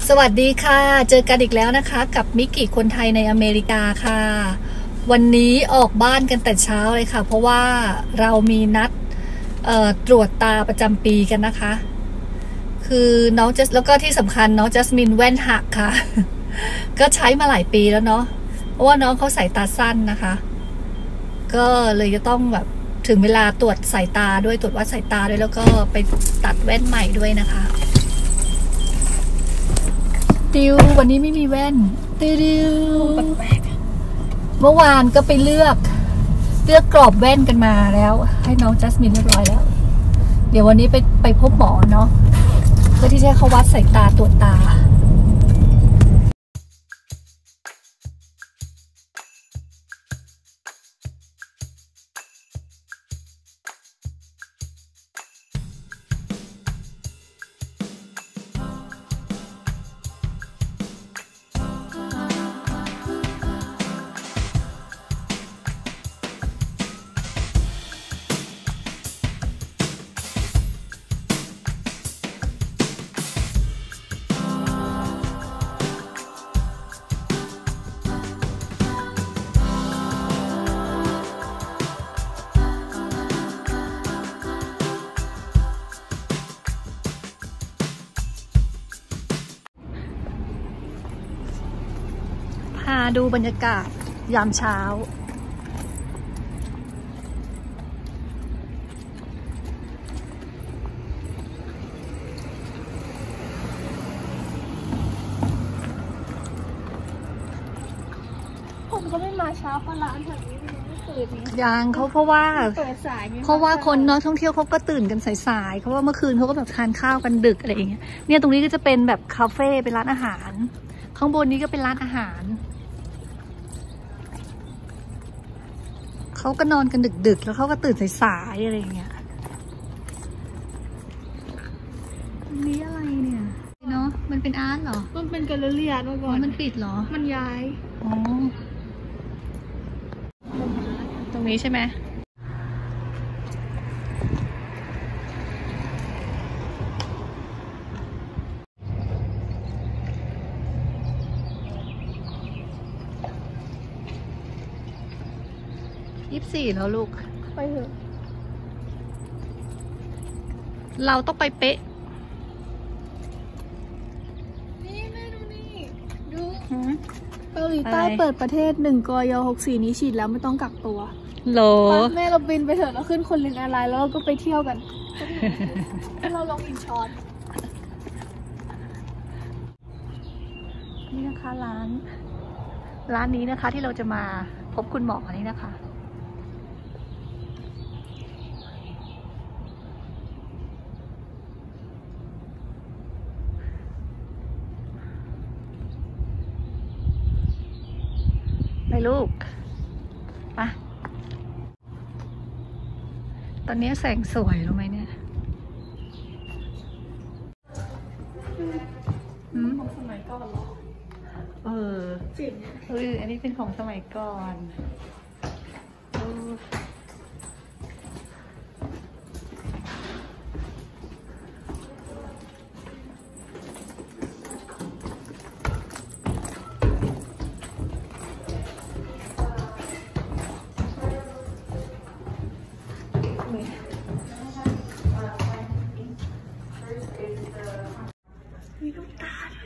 สวัสดีค่ะเจอกันอีกแล้วนะคะกับมิกิคนไทยในอเมริกาค่ะวันนี้ออกบ้านกันแต่เช้าเลยค่ะเพราะว่าเรามีนัดตรวจตาประจำปีกันนะคะคือน้องแล้วก็ที่สำคัญน้องจัสมินแว่นหักค่ะ ก็ใช้มาหลายปีแล้วเนาะเพราะว่าน้องเขาสายตาสั้นนะคะก็เลยจะต้องแบบถึงเวลาตรวจสายตาด้วยตรวจวัดสายตาด้วยแล้วก็ไปตัดแว่นใหม่ด้วยนะคะติววันนี้ไม่มีแว่นติวเมื่อวานก็ไปเลือกกรอบแว่นกันมาแล้วให้น้องจัสมินเรียบร้อยแล้วเดี๋ยววันนี้ไปพบหมอเนาะเพื่อที่จะเขาวัดสายตาตรวจตาดูบรรยากาศยามเช้าผมก็ไม่มาเช้าเพราะร้านแถวนี้มันไม่ตื่นยังเขาเพราะว่าคนนักท่องเที่ยวเขาก็ตื่นกันสายๆเขาว่าเมื่อคืนเขาก็แบบทานข้าวกันดึกอะไรอย่างเงี้ยเนี่ยตรงนี้ก็จะเป็นแบบคาเฟ่เป็นร้านอาหารข้างบนนี้ก็เป็นร้านอาหารเขาก็นอนกันดึกๆแล้วเขาก็ตื่นสายๆอะไรอย่างเงี้ยนี่อะไรเนี่ยเนาะมันเป็นอาร์ตเหรอมันเป็นแกลเลอรี่อาร์ตเมื่อก่อนมันปิดเหรอมันย้ายอ๋อตรงนี้ใช่ไหม24แล้วลูกไปเถอะเราต้องไปเป๊ะนี่แม่ดูนี่ดูเกาหลีใต้เปิดประเทศ1 กย.64นี้ฉีดแล้วไม่ต้องกักตัวโหลแม่เราบินไปเถอะเราขึ้นคนลิงอะไรแล้วเราก็ไปเที่ยวกันเราลงอินชอนนี่นะคะร้านนี้นะคะที่เราจะมาพบคุณหมอนี้นะคะไปลูกไปตอนนี้แสงสวยรู้ไหมเนี่ยของสมัยก่อนเหรอจริงอันนี้เป็นของสมัยก่อนมีลูกตาด้วย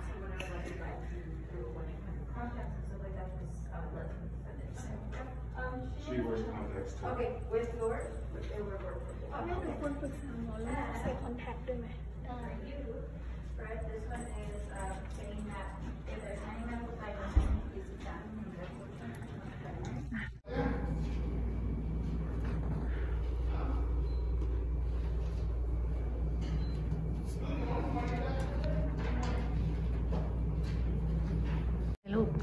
She wears contacts too. Okay, with yours? แม่เป็นคนปรึกษาหมอแล้วใส่คอนแทคด้วยไหมได้ Right, this one is saying that if there's any medical diagnosis, please examine the medical center. ลูก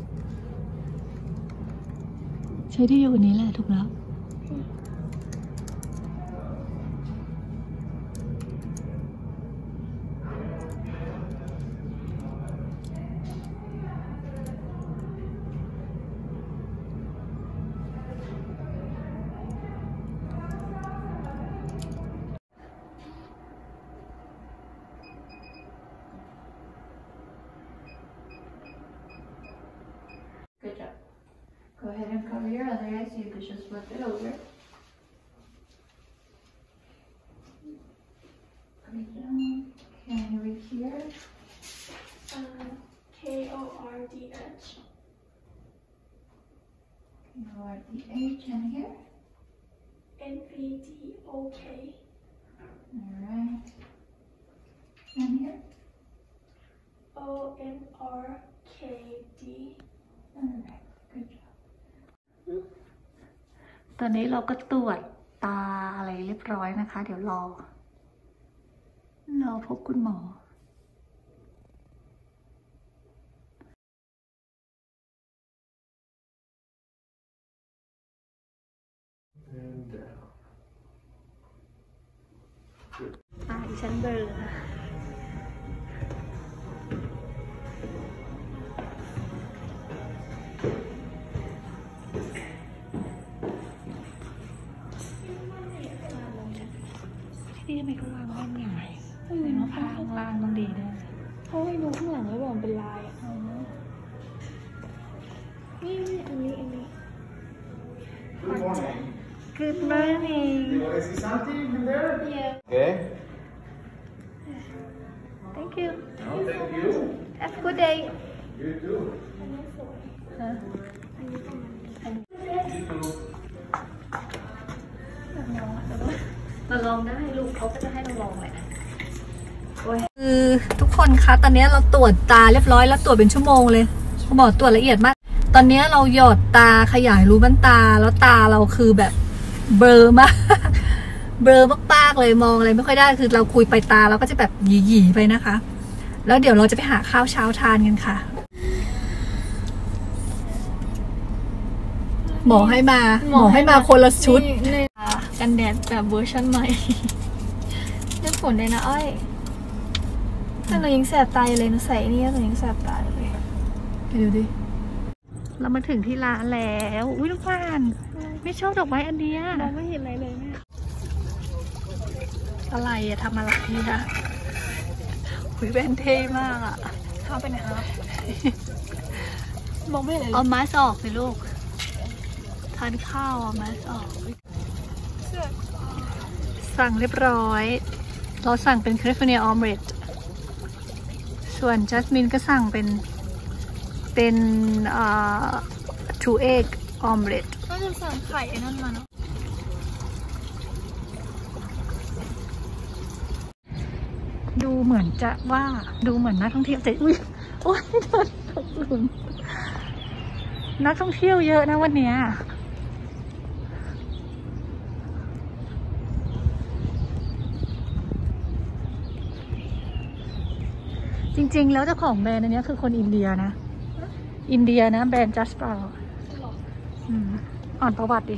ใช้ที่อยู่นี้แหละถูกแล้ว Good job. Go ahead and cover your other eye so you could just flip it over. Good job. Can you read here? KORDH. KORDH and here. NVDOK. Alright. And here. ONRKD. Alright. Good job. ตอนนี้เราก็ตรวจตาอะไรเรียบร้อยนะคะ เดี๋ยวรอพบคุณหมอ And down. ดิฉันเบลอที่นี่ทำไมเขาวางแว่นใหญ่ไม่รู้ว่าข้างล่างต้องดีด้วยเพราะว่าดูข้างหลังแล้วบอกเป็นลายอ่ะนี่อันนี้ Good morning. Good morning You want to see something in there? Yeah. Okay. Thank you No, thank you. Have a good day You too. ฮะ You too. เราลองได้ลูกเขาก็จะให้เราลองแหละคือทุกคนคะตอนนี้เราตรวจตาเรียบร้อยแล้วตรวจเป็นชั่วโมงเลยคุณหมอตรวจละเอียดมากตอนนี้เราหยอดตาขยายรูม่านตาแล้วตาเราคือแบบเบลอมากเบลอมากๆเลยมองอะไรไม่ค่อยได้คือเราคุยไปตาเราก็จะแบบหยีๆไปนะคะ แล้วเดี๋ยวเราจะไปหาข้าวเช้าทานกันค่ะ หมอให้มาคนละชุดในกันแดดแบบเวอร์ชันใหม่ได้ผลเลยนะอ้อยแต่หนูยังแสบตาเลยหนูใส่นี่หนูยังแสบตาเลยไปดูดิเรามาถึงที่ร้านแล้วอุ้ยลูกพานไม่ชอบดอกไม้อันเนี้ยมองไม่เห็นอะไรเลยแม่อะไรอะทำอะไรอะอุ้ยแว่นเท่มากอะเข้าไปนะครับมองไม่เห็นเลยเอามาสออกสิลูกทานข้าวเอามาสออกสั่งเรียบร้อยเราสั่งเป็นแคลิฟอร์เนียออมเล็ตส่วนจัสมินก็สั่งเป็น2 egg omelet ก็จะสั่งไข่นั่นมาเนาะดูเหมือนนักท่องเที่ยวแต่อุ้ยโอ้ยโดนตกหลุมนักท่องเที่ยวเยอะนะวันเนี้ยจริงๆแล้วเจ้าของแบรนด์อันนี้คือคนอินเดียนะแบรนด์ Just Spa อ่านประวัติดิ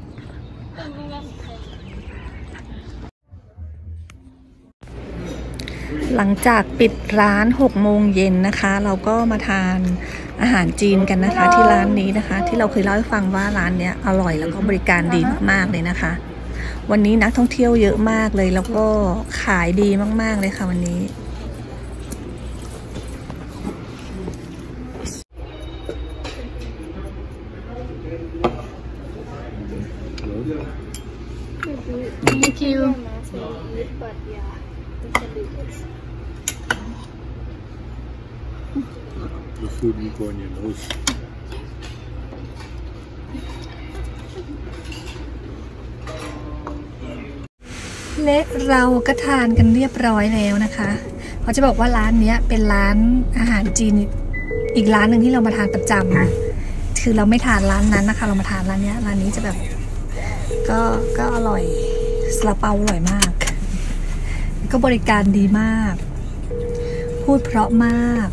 หลังจากปิดร้าน6 โมงเย็นนะคะเราก็มาทานอาหารจีนกันนะคะที่ร้านนี้นะคะที่เราเคยเล่าให้ฟังว่าร้านเนี้ยอร่อยแล้วก็บริการดีมากๆเลยนะคะวันนี้นักท่องเที่ยวเยอะมากเลยแล้วก็ขายดีมากๆเลยค่ะวันนี้Thank you. But yeah, the delicious. The food will go in your nose. และเราก็ทานกันเรียบร้อยแล้วนะคะเขาจะบอกว่าร้านนี้เป็นร้านอาหารจีนอีกร้านหนึ่งที่เรามาทานประจำคือเราไม่ทานร้านนั้นนะคะเรามาทานร้านนี้จะแบบก็อร่อยซาลาเปาอร่อยมากก็บริการดีมากพูดเพราะมาก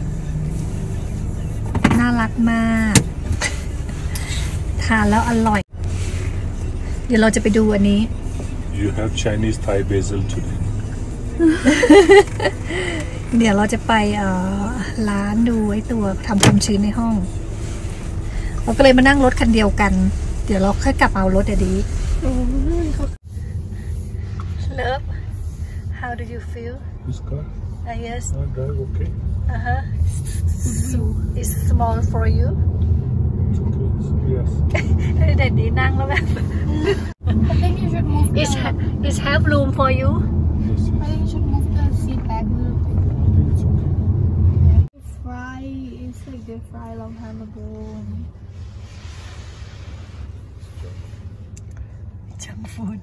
น่ารักมากทานแล้วอร่อยเดี๋ยวเราจะไปดูอันนี้ You have Chinese Thai basil today. เดี๋ยวเราจะไปร้านดูไอ้ตัวทำความชื้นในห้องเราก็เลยมานั่งรถคันเดียวกันเดี๋ยวเราค่อยกลับเอารถเดี๋ยวนี้ Love how do you feel This car? Yes. I drive okay. So it's small for you. It's okay. Yes. เด็ดดีนั่งแล้วแบบ I think you should move It's have room for you. Yes, I yes. think you should move the seat back a little bit. I think it's okay. Fry is like they fry a long time ago. Junk food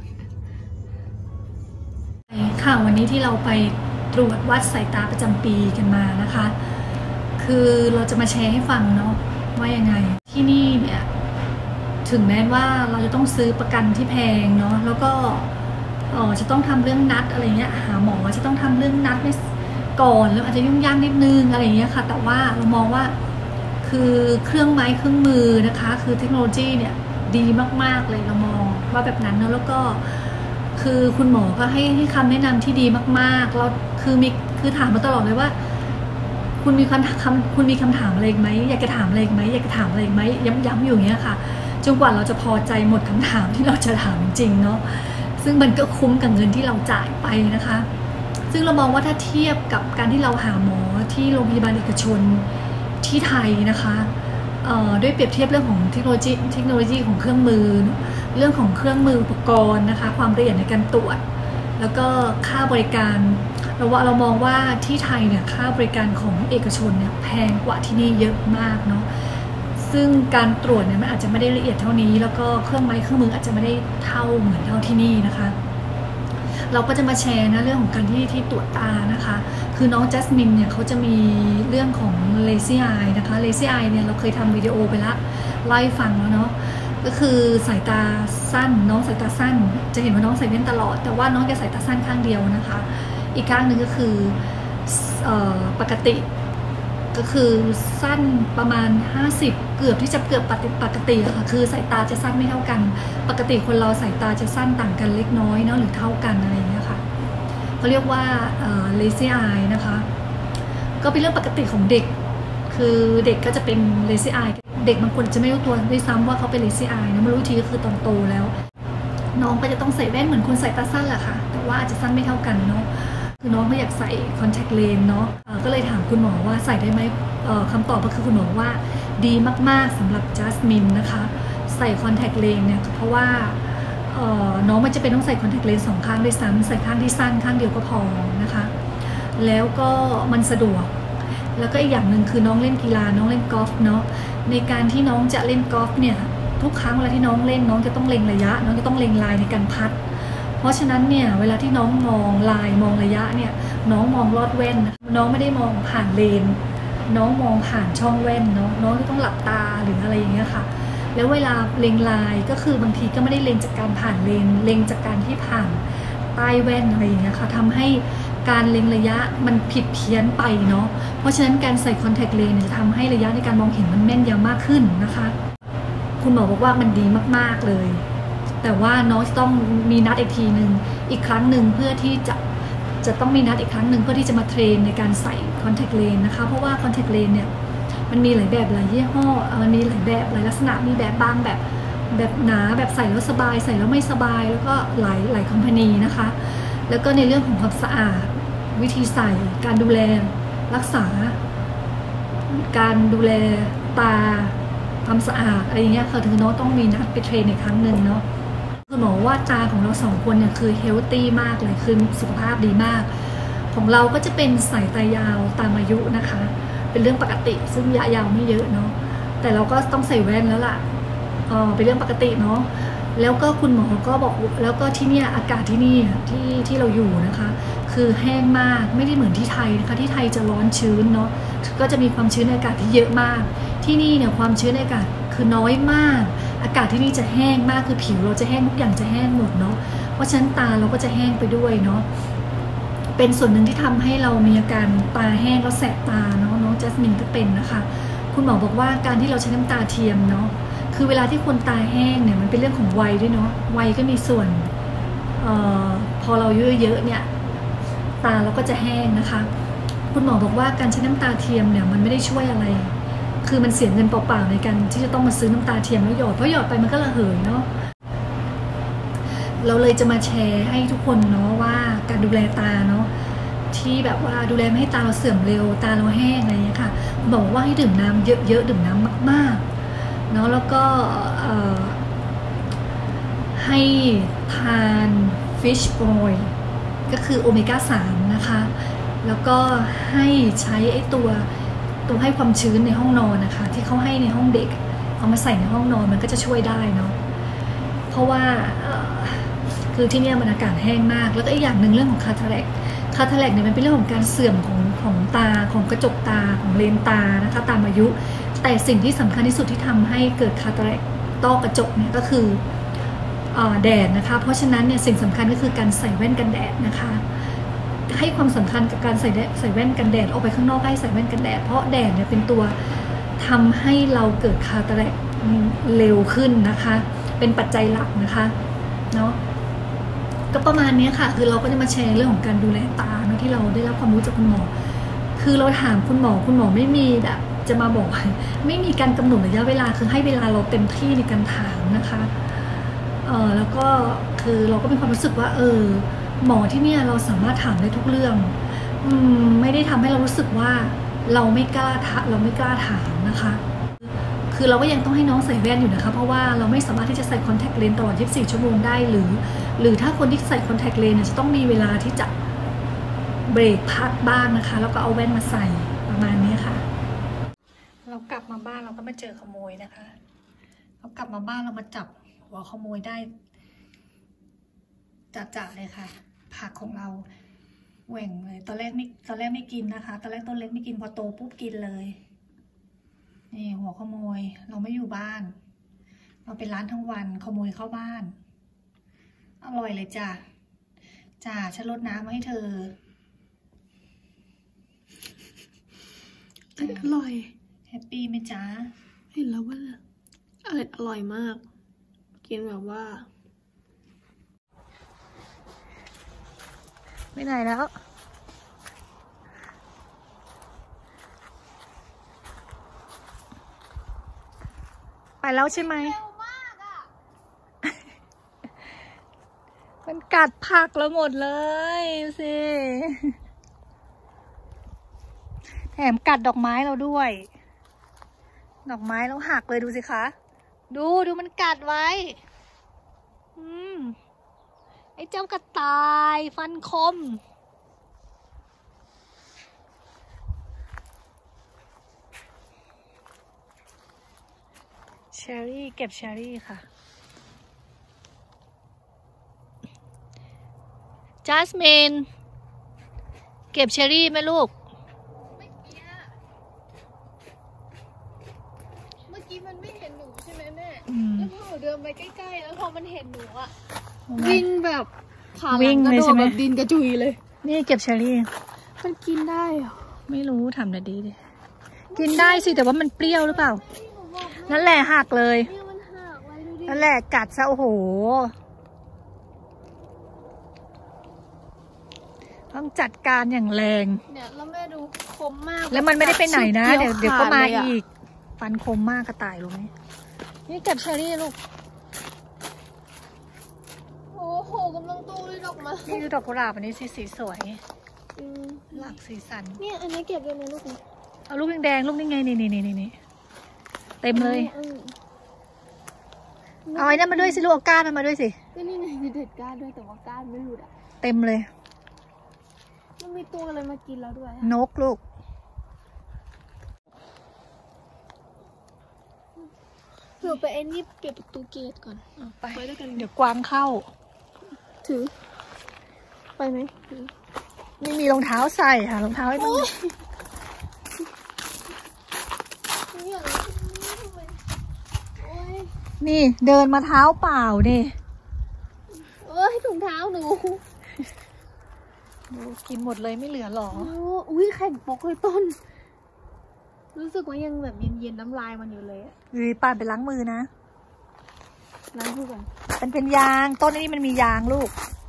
ค่ะวันนี้ที่เราไปตรวจวัดสายตาประจำปีกันมานะคะ คือเราจะมาแชร์ให้ฟังเนาะว่ายังไงที่นี่เนี่ยถึงแม้ว่าเราจะต้องซื้อประกันที่แพงเนาะแล้วก็จะต้องทำเรื่องนัดอะไรเงี้ยหาหมอจะต้องทำเรื่องนัดไม่ก่อนแล้วอาจจะยุ่งยากนิดนึงอะไรเงี้ยค่ะแต่ว่าเรามองว่าคือเครื่องไม้เครื่องมือนะคะคือเทคโนโลยีเนี่ยดีมากๆเลยเรามองว่าแบบนั้นเนาะแล้วก็คือคุณหมอก็ให้คำแนะนำที่ดีมากๆแล้วคือถามมาตลอดเลยว่าคุณมีคำถามอะไรไหมอยากจะถามอะไรไหมอยากจะถามอะไรไหมย้ำๆอยู่อย่างเงี้ยค่ะจนกว่าเราจะพอใจหมดคำถามที่เราจะถามจริงเนาะซึ่งมันก็คุ้มกับเงินที่เราจ่ายไปนะคะซึ่งเรามองว่าถ้าเทียบกับการที่เราหาหมอที่โรงพยาบาลเอกชนที่ไทยนะคะด้วยเปรียบเทียบเรื่องของเทคโนโลยีของเครื่องมือเรื่องของเครื่องมืออุปกรณ์นะคะความละเอียดในการตรวจแล้วก็ค่าบริการเรามองว่าที่ไทยเนี่ยค่าบริการของเอกชนเนี่ยแพงกว่าที่นี่เยอะมากเนาะซึ่งการตรวจเนี่ยมันอาจจะไม่ได้ละเอียดเท่านี้แล้วก็เครื่องไม้เครื่องมืออาจจะไม่ได้เหมือนเท่าที่นี่นะคะเราก็จะมาแชร์นะเรื่องของการที่ตรวจตานะคะคือน้องจัสมินเนี่ยเขาจะมีเรื่องของ lazy eye นะคะ lazy eye เนี่ยเราเคยทำวิดีโอไปละไล่ฟังแล้วเนาะก็คือสายตาสั้นน้องสายตาสั้นจะเห็นว่าน้องใส่แว่นตลอดแต่ว่าน้องแกสายตาสั้นข้างเดียวนะคะอีกข้างหนึ่งก็คือปกติก็คือสั้นประมาณ50เกือบปกติค่ะคือสายตาจะสั้นไม่เท่ากันปกติคนเราสายตาจะสั้นต่างกันเล็กน้อยเนาะหรือเท่ากันอะไรอย่างเงี้ยค่ะเขาเรียกว่าlazy eye นะคะก็เป็นเรื่องปกติของเด็กคือเด็กก็จะเป็น lazy eye เด็กบางคนจะไม่รู้ตัวด้วยซ้ำว่าเขาเป็น lazy eye นะไม่รู้ทีก็คือตอนโตแล้วน้องก็จะต้องใส่แว่นเหมือนคนใส่ตาสั้นแหละค่ะแต่ว่าอาจจะสั้นไม่เท่ากันเนาะคือน้องไม่อยากใส่ contact lens เนาะก็เลยถามคุณหมอว่าใส่ได้ไหมคำตอบก็คือคุณหมอว่าดีมากๆสำหรับจัสมินนะคะใส่ contact lens เนี่ยเพราะว่าน้องมันจะเป็นต้องใส่ contact lens 2 ข้างด้วยซ้ำใส่ข้างที่สั้นข้างเดียวก็พอนะคะแล้วก็มันสะดวกแล้วก็อีกอย่างหนึ่งคือน้องเล่นกีฬาน้องเล่นกอล์ฟเนาะในการที่น้องจะเล่นกอล์ฟเนี่ยทุกครั้งเวลาที่น้องเล่นน้องจะต้องเล็งระยะน้องจะต้องเล็งลายในการพัดเพราะฉะนั้นเนี่ยเวลาที่น้องมองลายมองระยะเนี่ยน้องมองลอดแว่นน้องไม่ได้มองผ่านเลนน้องมองผ่านช่องแว่นเนาะน้องจะต้องหลับตาหรืออะไรอย่างเงี้ยค่ะแล้วเวลาเล็งลายก็คือบางทีก็ไม่ได้เล็งจากการผ่านเลนเล็งจากการที่ผ่านใต้แว่นอะไรอย่างเงี้ยค่ะทำให้การเล็งระยะมันผิดเพี้ยนไปเนาะเพราะฉะนั้นการใส่ contact lens จะทำให้ระยะในการมองเห็นมันแม่นยำมากขึ้นนะคะคุณหมอบอกว่ามันดีมากๆเลยแต่ว่าน้องจะต้องมีนัดอีกทีหนึ่งอีกครั้งหนึ่งเพื่อที่จะต้องมีนัดอีกครั้งหนึ่งเพื่อที่จะมาเทรนในการใส่ contact lens นะคะเพราะว่า contact lens เนี่ยมันมีหลายแบบหลายยี่ห้อมันมีหลายแบบหลายลักษณะมีแบบบางแบบหนาแบบใส่แล้วสบายใส่แล้วไม่สบายแล้วก็หลายคอมพานีนะคะแล้วก็ในเรื่องของความสะอาดวิธีใส่การดูแลรักษาการดูแลตาความสะอาดอะไรอย่างเงี้ยค่ะถึงน้องต้องมีนัดไปเทรนในครั้งหนึ่งเนาะคุณหมอว่าตาของเรา2 คนเนี่ยคือเฮลตี้มากเลยคือสุขภาพดีมากของเราก็จะเป็นสายตายาวตามอายุนะคะเป็นเรื่องปกติซึ่งระยะยาวไม่เยอะเนาะแต่เราก็ต้องใส่แว่นแล้วล่ะเป็นเรื่องปกติเนาะแล้วก็คุณหมอก็บอกแล้วก็ที่เนี่ยอากาศที่นี่ที่เราอยู่นะคะคือแห้งมากไม่ได้เหมือนที่ไทยนะคะที่ไทยจะร้อนชื้นเนาะก็จะมีความชื้นในอากาศที่เยอะมากที่นี่เนี่ยความชื้นในอากาศคือน้อยมากอากาศที่นี่จะแห้งมากคือผิวเราจะแห้งทุกอย่างจะแห้งหมดเนาะเพราะฉะนั้นตาเราก็จะแห้งไปด้วยเนาะเป็นส่วนหนึ่งที่ทำให้เรามีอาการตาแห้งแล้วแสบตาเนาะน้องจัสมินก็เป็นนะคะคุณหมอบอกว่าการที่เราใช้น้ำตาเทียมเนาะคือเวลาที่คนตาแห้งเนี่ยมันเป็นเรื่องของวัยด้วยเนาะวัยก็มีส่วนพอเราอายุเยอะเนี่ยตาเราก็จะแห้งนะคะคุณหมอบอกว่าการใช้น้ำตาเทียมเนี่ยมันไม่ได้ช่วยอะไรคือมันเสียเงินเปล่าๆในการที่จะต้องมาซื้อน้ำตาเทียมแล้วหยอดเพราะหยอดไปมันก็ระเหยเนาะเราเลยจะมาแชร์ให้ทุกคนเนาะว่าการดูแลตาเนาะที่แบบว่าดูแลไม่ให้ตาเราเสื่อมเร็วตาเราแห้งอะไรอย่างเงี้ยค่ะบอกว่าให้ดื่มน้ำเยอะๆดื่มน้ำมากๆเนาะแล้วก็ให้ทาน fish oil ก็คือโอเมก้า 3นะคะแล้วก็ให้ใช้ไอ้ตัวให้ความชื้นในห้องนอนนะคะที่เขาให้ในห้องเด็กเอามาใส่ในห้องนอนมันก็จะช่วยได้เนาะเพราะว่าคือที่นี่มันอากาศแห้งมากแล้วก็อีกอย่างหนึ่งเรื่องของคาทาแรกเนี่ยมันเป็นเรื่องของการเสื่อมของตาของกระจกตาของเลนตานะคะตามอายุแต่สิ่งที่สำคัญที่สุดที่ทำให้เกิดคาทาแรกต้อกระจกเนี่ยก็คือแดดนะคะเพราะฉะนั้นเนี่ยสิ่งสำคัญก็คือการใส่แว่นกันแดดนะคะให้ความสำคัญกับการใส่แว่นกันแดดออกไปข้างนอกให้ใส่แว่นกันแดดเพราะแดดเนี่ยเป็นตัวทำให้เราเกิดคาทาแรกเร็วขึ้นนะคะเป็นปัจจัยหลักนะคะเนาะก็ประมาณนี้ค่ะคือเราก็จะมาแชร์เรื่องของการดูแลตาเนาะที่เราได้รับความรู้จากคุณหมอคือเราถามคุณหมอไม่มีแบบจะมาบอกไม่มีการกำหนดระยะเวลาคือให้เวลาเราเต็มที่ในการถามนะคะแล้วก็คือเราก็มีความรู้สึกว่าหมอที่เนี่ยเราสามารถถามได้ทุกเรื่องไม่ได้ทำให้เรารู้สึกว่าเราไม่กล้าถามนะคะคือเราก็ยังต้องให้น้องใส่แว่นอยู่นะคะเพราะว่าเราไม่สามารถที่จะใส่คอนแทคเลนส์ตลอด24 ชั่วโมงได้หรือถ้าคนที่ใส่คอนแทคเลนส์จะต้องมีเวลาที่จะเบรกพักบ้างนะคะแล้วก็เอาแว่นมาใส่ประมาณนี้ค่ะเรากลับมาบ้านเราก็มาเจอขโมยนะคะเรากลับมาบ้านเรามาจับหัวขโมยได้จ่าเลยค่ะผักของเราแหว่งเลยตอนแรกไม่กินนะคะตอนแรกต้นเล็กไม่กินพอโตปุ๊บกินเลยนี่หัวขโมยเราไม่อยู่บ้านเราเป็นร้านทั้งวันขโมยเข้าบ้านอร่อยเลยจ้าฉันลดน้ำมาให้เธออร่อยแฮปปี้ไหมจ๊ะเห็นแล้วว่าอร่อยมากกินแบบว่าไม่ไหนแล้วไปแล้วใช่ไหมมันกัดผักเราหมดเลยสิแถมกัดดอกไม้เราด้วยดอกไม้เราหักเลยดูสิคะดูมันกัดไว้ไอ้เจ้ากระต่ายฟันคมเชอรี่เก็บเชอรี่ค่ะจัสมินเก็บเชอรี่ไหมลูกเมื่อกี้มันไม่เห็นหนูใช่ไหมแม่แล้วพอหนูเดินไปใกล้ๆแล้วพอมันเห็นหนูอะวิ่งแบบขาหลังกระโดดแบบดินกระจุยเลยนี่เก็บเชอรี่มันกินได้เหรอไม่รู้ทำได้ดีดิกินได้สิแต่ว่ามันเปรี้ยวหรือเปล่านั่นแหละหักเลยนั่นแหละกัดซะโอ้โหต้องจัดการอย่างแรงเนี่ยแล้วแม่ดูคมมากแล้วมันไม่ได้ไปไหนนะเดี๋ยวก็มาอีกฟันคมมากกระต่ายรู้ไหมนี่เก็บเชอรี่ลูกโอ้โหกำลังโตเลยดอกไม้นี่ดูดอกกุหลาบอันนี้สีสวยหลากสีสันเนี่ยอันนี้เก็บเลยนะลูกเอาลูกแดงลูกนี่ไงนี่เต็มเลยเอาไอ้นั่นมาด้วยสิลูกเอาก้านมาด้วยสิก็นี่ไงมีเด็ดก้านด้วยแต่ว่าก้านไม่หลุดอ่ะเต็มเลยมันมีตัวอะไรมากินแล้วด้วยนกลูกเดี๋ยวไปเอ็นนี่เก็บประตูเกตก่อนไปด้วยกันเดี๋ยวกวางเข้าถือไปไหมไม่มีรองเท้าใส่ค่ะรองเท้าให้ต้องนี่เดินมาเท้าเปล่านี่ถุงเท้าหนูกินหมดเลยไม่เหลือหรออุ้ยแข็งปกเลยต้นรู้สึกว่ายังแบบเย็นน้ำลายมันอยู่เลยป่านไปล้างมือนะล้างมือก่อนเป็นยางต้นนี้มันมียางลูก